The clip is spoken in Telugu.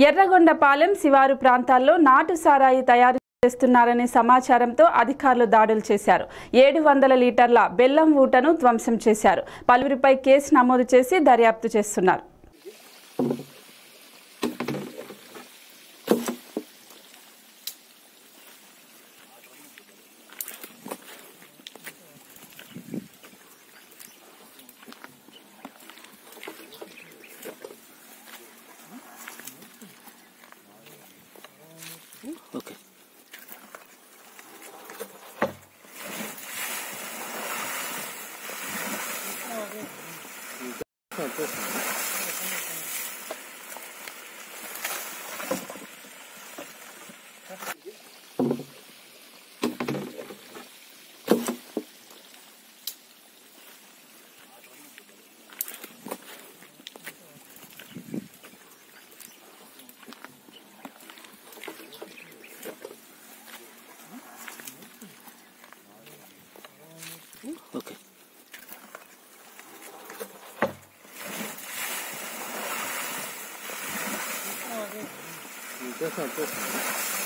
ఎర్రగొండపాలెం శివారు ప్రాంతాల్లో నాటు సారాయి తయారు చేస్తున్నారనే సమాచారంతో అధికారులు దాడులు చేశారు. 700 లీటర్ల బెల్లం ఊటను ధ్వంసం చేశారు. పలువురిపై కేసు నమోదు చేసి దర్యాప్తు చేస్తున్నారు. Okay. Okay. Okay.